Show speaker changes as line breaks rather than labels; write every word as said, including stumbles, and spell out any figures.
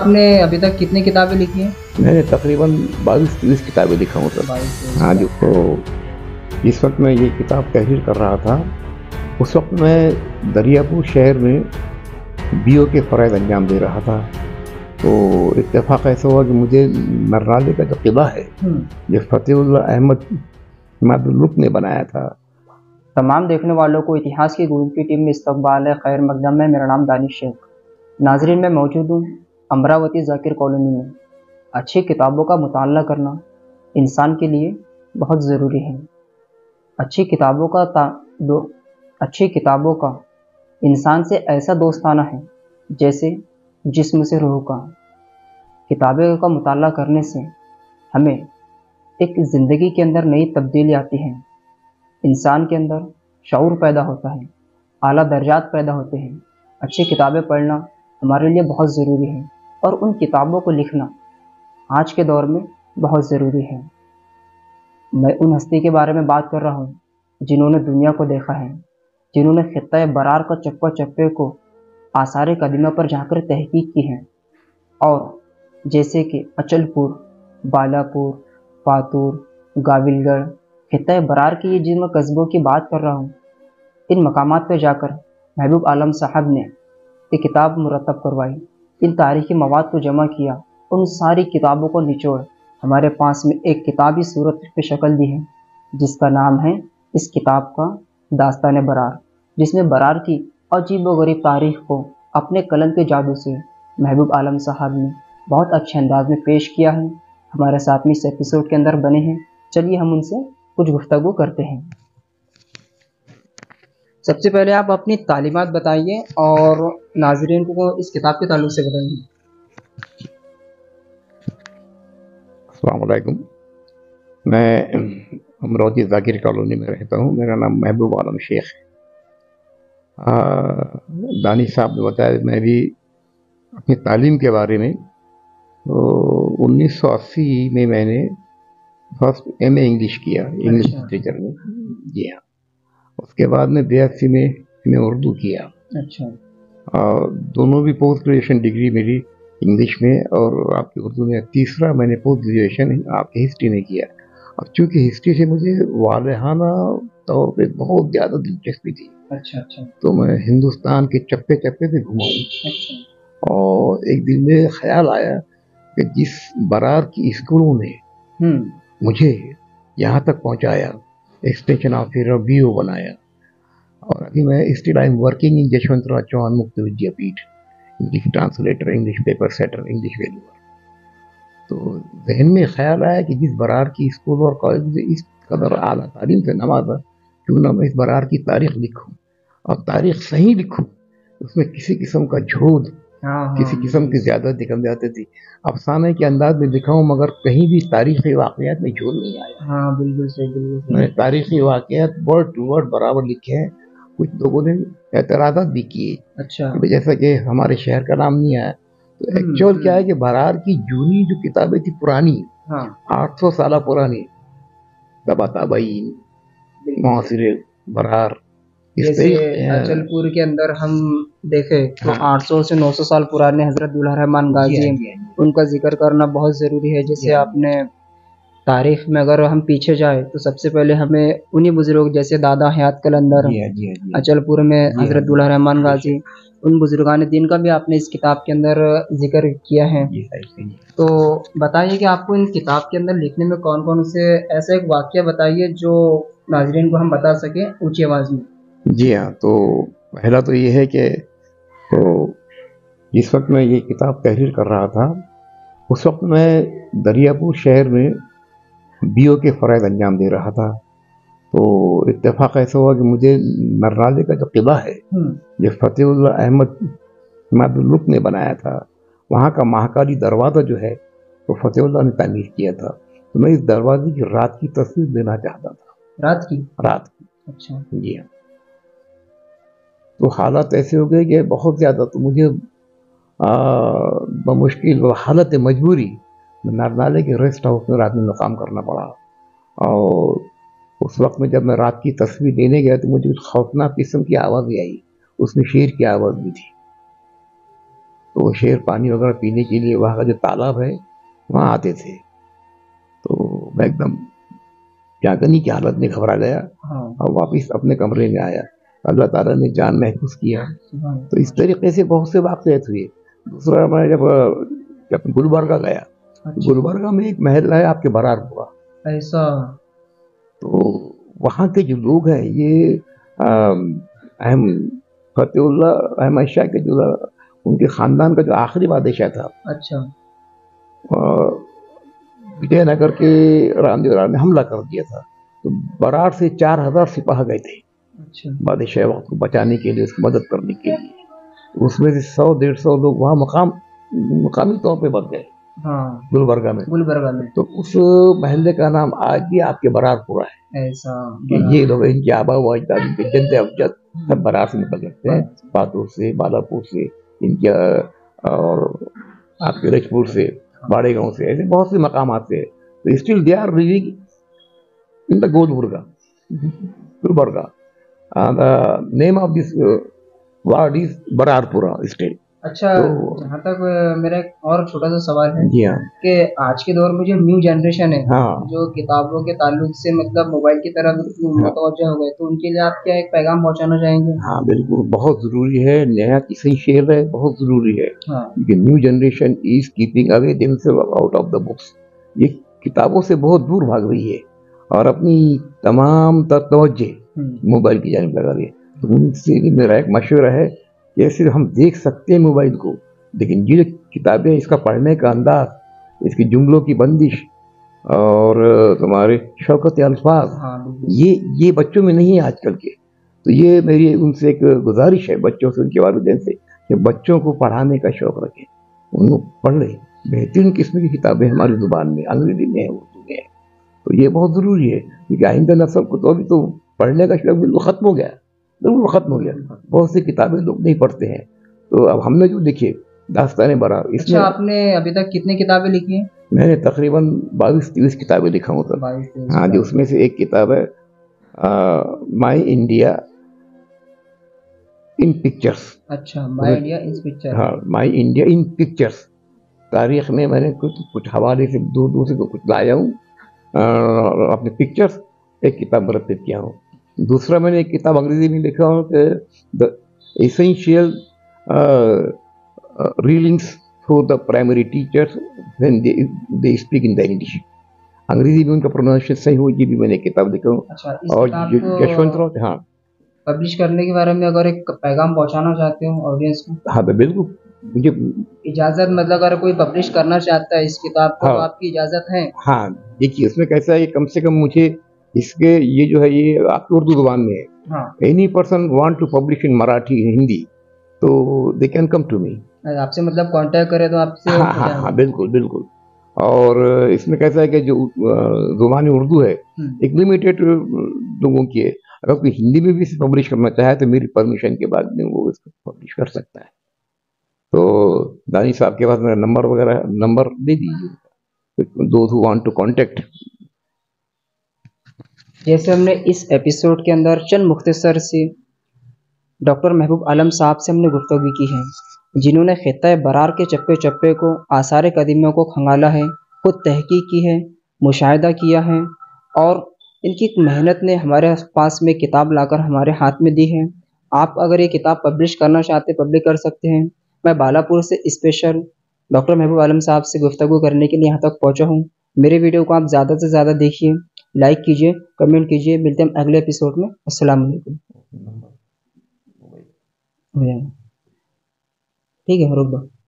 آپ نے ابھی تک کتنی کتابیں لکھی ہیں؟
میں نے تقریباً بائیس تیس کتابیں لکھا ہوں سر. ہاں جی. تو جس وقت میں یہ کتاب تحریر کر رہا تھا اس وقت میں دریاپور شہر میں بی او کے فرائض انجام دے رہا تھا. تو اتفاق ایسا ہوا کہ مجھے مرنالے کا جو قلعہ ہے جو فتح اللہ احمد اماد الرک نے بنایا تھا.
تمام دیکھنے والوں کو اتہاس کی گروپ کی ٹیم میں استقبال ہے. خیر مقدم میں. میرا نام دانش شیخ. ناظرین میں موجود ہوں امراوتی ذاکر کالونی میں. اچھی کتابوں کا مطالعہ کرنا انسان کے لیے بہت ضروری ہے. اچھی کتابوں کا تا دو اچھی کتابوں کا انسان سے ایسا دوستانہ ہے جیسے جسم سے روح کا. کتابیں کا مطالعہ کرنے سے ہمیں ایک زندگی کے اندر نئی تبدیلی آتی ہے. انسان کے اندر شعور پیدا ہوتا ہے, اعلیٰ درجات پیدا ہوتے ہیں. اچھی کتابیں پڑھنا ہمارے لیے بہت ضروری ہے اور ان کتابوں کو لکھنا آج کے دور میں بہت ضروری ہے. میں ان ہستی کے بارے میں بات کر رہا ہوں جنہوں نے دنیا کو دیکھا ہے, جنہوں نے خطہ برار کا چپے چپے کو آثار قدیمہ پر جا کر تحقیق کی ہے. اور جیسے کہ اچل پور, بالاپور, پاتور, گاول گڑھ, خطہ برار کی یہ جن قصبوں کی بات کر رہا ہوں, ان مقامات پہ جا کر محبوب عالم صاحب نے یہ کتاب مرتب کروائی. ان تاریخی مواد کو جمع کیا, ان ساری کتابوں کو نچوڑ ہمارے پاس میں ایک کتابی صورت پہ شکل دی ہے جس کا نام ہے اس کتاب کا داستان برار, جس میں برار کی عجیب و غریب تاریخ کو اپنے قلم کے جادو سے محبوب عالم صاحب نے بہت اچھے انداز میں پیش کیا ہے. ہمارے ساتھ میں اس ایپیسوڈ کے اندر بنے ہیں, چلیے ہم ان سے کچھ گفتگو کرتے ہیں. سب سے پہلے آپ اپنی تعلیمات بتائیے اور ناظرین کو اس کتاب کے تعلق سے بتائیے.
السلام علیکم. میں امراوتی ذاکر کالونی میں رہتا ہوں. میرا نام محبوب عالم شیخ ہے. دانش صاحب نے بتایا میں بھی اپنی تعلیم کے بارے میں انیس سو اسی میں میں نے فرسٹ ایم اے انگلش کیا, انگلش لٹریچر میں. جی ہاں. اس کے بعد میں بی ایس سی میں میں اردو کیا.
اچھا.
اور دونوں بھی پوسٹ گریجویشن ڈگری میری انگلش میں اور آپ کی اردو میں. تیسرا میں نے پوسٹ گریجویشن آپ کی ہسٹری میں کیا. اب چونکہ ہسٹری سے مجھے والہانہ طور پہ بہت زیادہ دلچسپی تھی.
اچھا اچھا.
تو میں ہندوستان کے چپے چپے پہ گھما ہوں. اور ایک دن میں خیال آیا کہ جس برار کی اسکولوں نے مجھے یہاں تک پہنچایا, ایکسٹینشن آفیسر بی او بنایا, اور ابھی میں still I am working in Jaswant Raj Chauhan Mukt Vidya Peeth, English translator, English paper setter, English valuer. تو ذہن میں خیال آیا کہ جس برار کی اسکول اور کالج سے اس قدر اعلیٰ تعلیم سے نوازا, کیوں نہ میں اس برار کی تاریخ لکھوں اور تاریخ صحیح لکھوں. اس میں کسی قسم کا جھوٹ, کسی قسم کی زیادتی کم زیادتی تھی. افسانے کے انداز میں لکھا ہوں مگر کہیں بھی تاریخی واقعات میں جھوٹ نہیں آیا.
ہاں بالکل صحیح, بالکل.
میں نے تاریخی واقعات ورڈ ٹو ورڈ برابر لکھے ہیں. کچھ لوگوں نے اعتراضات بھی کیے.
اچھا.
جیسا کہ ہمارے شہر کا نام نہیں آیا, تو ایکچوئل کیا ہے کہ برار کی جونی جو کتابیں تھی پرانی, آٹھ سو سالہ پرانی, طباطبائی, معاصر برار,
جیسے اچل پور کے اندر ہم دیکھیں تو آٹھ سو سے نو سو سال پرانے حضرت دولہ رحمان غازی, ان کا ذکر کرنا بہت ضروری ہے. جیسے آپ نے تاریخ میں اگر ہم پیچھے جائیں تو سب سے پہلے ہمیں انہی بزرگ جیسے دادا حیات قلندر, اچل پور میں حضرت دولہ رحمان غازی, ان بزرگان دین کا بھی آپ نے اس کتاب کے اندر ذکر کیا ہے. تو بتائیے کہ آپ کو ان کتاب کے اندر لکھنے میں کون کون سے ایسا ایک واقعہ بتائیے جو ناظرین کو ہم بتا سکیں اونچی آواز میں.
جی ہاں. تو پہلا تو یہ ہے کہ تو جس وقت میں یہ کتاب تحریر کر رہا تھا اس وقت میں دریاپور شہر میں بی او کے فرائض انجام دے رہا تھا. تو اتفاق ایسا ہوا کہ مجھے مرنالے کا جو قلعہ ہے جو فتح اللہ احمد اماد الرک نے بنایا تھا, وہاں کا مہاکالی دروازہ جو ہے وہ فتح اللہ نے تعمیر کیا تھا. تو میں اس دروازے کی رات کی تصویر دینا چاہتا تھا.
رات کی
رات کی
اچھا.
جی ہاں. تو حالات ایسے ہو گئے کہ بہت زیادہ, تو مجھے بمشکل حالت مجبوری مرنالے کے ریسٹ ہاؤس میں رات میں مقام کرنا پڑا. اور اس وقت میں جب میں رات کی تصویر لینے گیا تو مجھے خوفناک قسم کی آواز آئی, اس میں شیر کی آواز بھی تھی. تو وہ شیر پانی وغیرہ پینے کے لیے وہاں کا جو تالاب ہے وہاں آتے تھے. تو میں ایک دم جاگنی کی حالت میں گھبرا گیا اور واپس اپنے کمرے میں آیا. اللہ تعالیٰ نے جان محفوظ کیا. تو اس طریقے سے بہت سے واقعات ہوئے. دوسرا میں جب جب گلبرگہ گیا، گلبرگہ میں ایک محل ہے آپ کے برار پورا
ایسا.
تو وہاں کے جو لوگ ہیں یہ اہم فتح اللہ احمد شاہ کے جو ان کے خاندان کا جو آخری بادشاہ تھا،
اچھا،
وجے نگر کے رام دیورا نے حملہ کر دیا تھا. تو برار سے چار ہزار سپاہ گئے تھے
اچھا،
بادشاہ وقت کو بچانے کے لیے، اس کی مدد کرنے کے لیے. اس میں سے سو ڈیڑھ سو لوگ وہاں مقام مقامی طور پہ بچ گئے
ہاں
گلبرگہ میں.
گلبرگہ میں.
تو اس محلے کا نام آج بھی آپ کے برار پورا ہے.
ایسا
کہ یہ لوگ ان کے آبا و اجداد، ان کے جد ابجد سب برار سے نکل جاتے ہیں، پاتور سے، بالاپور سے، ان کے اور آپ کے رجپور سے، باڑے گاؤں سے، ایسے بہت سے مقامات سے. تو still they are living in the Gulbarga Gulbarga. Name of this ward is Barar Pura still.
اچھا، جہاں تک میرا ایک اور چھوٹا سا سوال ہے
جی ہاں،
کہ آج کے دور میں جو نیو جنریشن ہے
ہاں
جو کتابوں کے تعلق سے مطلب موبائل کی طرف متوجہ ہو گئے، تو ان کے لیے آپ کیا ایک پیغام پہنچانا چاہیں گے؟
ہاں بالکل، بہت ضروری ہے. نیا کسی شعر ہے، بہت ضروری ہے کیونکہ new generation is keeping away them self out of the books. یہ کتابوں سے بہت دور بھاگ رہی ہے اور اپنی تمام تر توجہ موبائل کی جانب لگا رہی ہے. تو ان سے بھی میرا ایک مشورہ ہے کہ صرف ہم دیکھ سکتے ہیں موبائل کو، لیکن یہ کتابیں، اس کا پڑھنے کا انداز، اس کی جملوں کی بندش اور تمہارے شوکت الفاظ، یہ یہ بچوں میں نہیں ہے آج کل کے. تو یہ میری ان سے ایک گزارش ہے بچوں سے، ان کے والدین سے، کہ بچوں کو پڑھانے کا شوق رکھیں، ان کو پڑھ لیں. بہترین قسم کی کتابیں ہماری زبان میں، انگریزی میں ہے، اردو میں ہے. تو یہ بہت ضروری ہے کیونکہ آئندہ نسل کو تو ابھی تو پڑھنے کا شوق بالکل ختم ہو گیا، بالکل ختم ہو گیا. بہت سی کتابیں لوگ نہیں پڑھتے ہیں. تو اب ہم نے جو دیکھیے داستان برار، اس میں
آپ نے ابھی تک کتنی کتابیں لکھی ہیں؟
میں نے تقریباً بائیس تیس کتابیں لکھا ہوں تب. ہاں جی، اس میں سے ایک کتاب ہے مائی انڈیا ان پکچرس.
اچھا، مائی انڈیا ان پکچر.
ہاں، مائی انڈیا ان پکچرس. تاریخ میں میں نے کچھ کچھ حوالے سے دور دور سے کچھ لایا ہوں، اپنے پکچرس ایک کتاب مرتب کیا ہوں. دوسرا میں نے ایک کتاب انگریزی میں لکھا ہوں کہ the essential readings for the primary teachers when they speak in the English. انگریزی میں ان کا پروننسیشن صحیح ہو، یہ بھی میں نے کتاب لکھا ہوں. اور یشونت راؤ، ہاں،
پبلش کرنے کے بارے میں اگر ایک پیغام پہنچانا چاہتے ہوں آڈینس کو؟
ہاں بالکل، مجھے
اجازت، مطلب اگر کوئی پبلش کرنا چاہتا ہے اس کتاب کو تو آپ کی اجازت ہے؟
ہاں دیکھیے، اس میں کیسا ہے، کم سے کم مجھے اس کے یہ جو ہے یہ آپ کی اردو زبان میں ہے. Any person want to publish in Marathi, Hindi, تو they can come to me.
آپ سے مطلب کانٹیکٹ کرے تو آپ سے؟
ہاں ہاں ہاں بالکل بالکل. اور اس میں کیسا ہے کہ جو زبان اردو ہے ایک لمیٹیڈ لوگوں کی ہے. اگر کوئی ہندی میں بھی اسے پبلش کرنا چاہے تو میری پرمیشن کے بعد میں وہ اس کو پبلش کر سکتا ہے. تو دانش صاحب کے پاس میرا نمبر وغیرہ نمبر دے دیجیے those who want to contact.
جیسے ہم نے اس ایپیسوڈ کے اندر چند مختصر سی ڈاکٹر محبوب عالم صاحب سے ہم نے گفتگو کی ہے، جنہوں نے خطہ برار کے چپے چپے کو، آثار قدیموں کو کھنگالا ہے، خود تحقیق کی ہے، مشاہدہ کیا ہے، اور ان کی محنت نے ہمارے پاس میں کتاب لا کر ہمارے ہاتھ میں دی ہے. آپ اگر یہ کتاب پبلش کرنا چاہتے پبلش کر سکتے ہیں. میں بالاپور سے اسپیشل ڈاکٹر محبوب عالم صاحب سے گفتگو کرنے کے لیے یہاں تک پہنچا ہوں. میرے ویڈیو کو آپ زیادہ سے زیادہ دیکھیے، لائک کیجیے، کمنٹ کیجیے. ملتے ہیں اگلے ایپیسوڈ میں. السلام علیکم. ٹھیک ہے، رک دو.